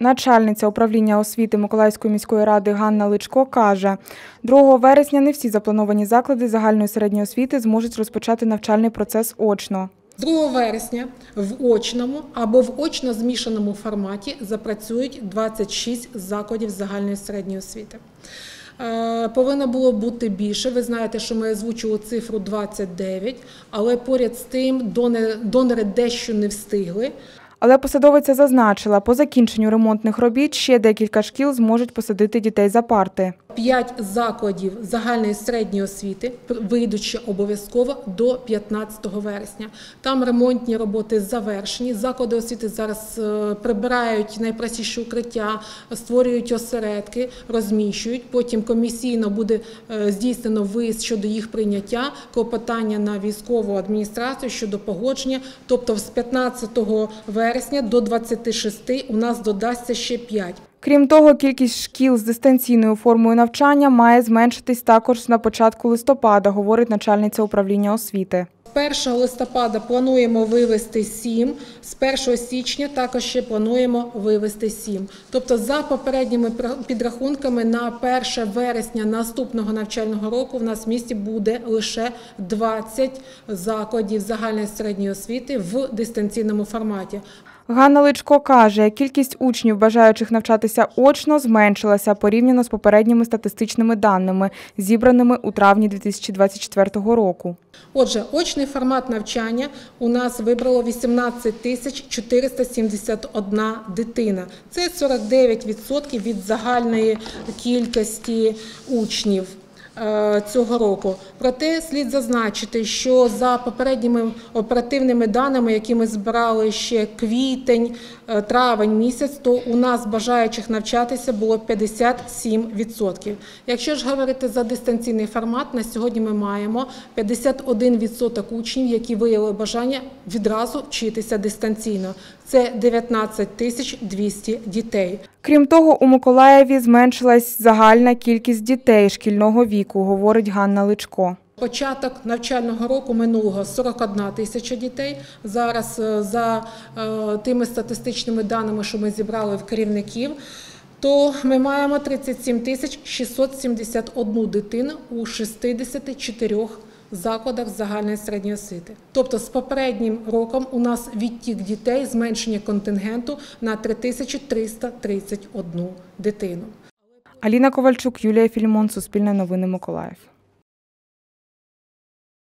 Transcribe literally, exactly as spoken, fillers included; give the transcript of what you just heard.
Начальниця управління освіти Миколаївської міської ради Ганна Личко каже, другого вересня не всі заплановані заклади загальної середньої освіти зможуть розпочати навчальний процес очно. другого вересня в очному або в очно-змішаному форматі запрацюють двадцять шість закладів загальної середньої освіти. Повинно було бути більше. Ви знаєте, що ми озвучили цифру двадцять дев'ять, але поряд з тим донори дещо не встигли. Але посадовиця зазначила, по закінченню ремонтних робіт ще декілька шкіл зможуть посадити дітей за парти. П'ять закладів загальної середньої освіти вийдуть ще обов'язково до п'ятнадцятого вересня. Там ремонтні роботи завершені. Заклади освіти зараз прибирають найпростіші укриття, створюють осередки, розміщують. Потім комісійно буде здійснено виїзд щодо їх прийняття, клопотання на військову адміністрацію щодо погодження. Тобто з п'ятнадцятого вересня до двадцяти шести у нас додасться ще п'ять. Крім того, кількість шкіл з дистанційною формою навчання має зменшитись також на початку листопада, говорить начальниця управління освіти. З першого листопада плануємо вивести сім, з першого січня також ще плануємо вивести сім. Тобто за попередніми підрахунками на перше вересня наступного навчального року в нас в місті буде лише двадцять закладів загальної середньої освіти в дистанційному форматі. Ганна Личко каже, кількість учнів, бажаючих навчатися очно, зменшилася порівняно з попередніми статистичними даними, зібраними у травні дві тисячі двадцять четвертого року. Отже, очний формат навчання у нас вибрало вісімнадцять тисяч чотириста сімдесят одна дитина. Це сорок дев'ять відсотків від загальної кількості учнів цього року. Проте слід зазначити, що за попередніми оперативними даними, які ми збирали ще квітень, травень місяць, то у нас бажаючих навчатися було п'ятдесят сім відсотків. Якщо ж говорити за дистанційний формат, на сьогодні ми маємо п'ятдесят один відсоток учнів, які виявили бажання відразу вчитися дистанційно. Це дев'ятнадцять тисяч двісті дітей. Крім того, у Миколаєві зменшилась загальна кількість дітей шкільного віку, говорить Ганна Личко. Початок навчального року минулого сорок одна тисяча дітей. Зараз за тими статистичними даними, що ми зібрали в керівників, то ми маємо тридцять сім тисяч шістсот сімдесят одну дитину у шістдесяти чотирьох закладах загальної середньої освіти. Тобто з попереднім роком у нас відтік дітей, зменшення контингенту на три тисячі триста тридцять одну дитину. Аліна Ковальчук, Юлія Філімон, Суспільне новини, Миколаїв.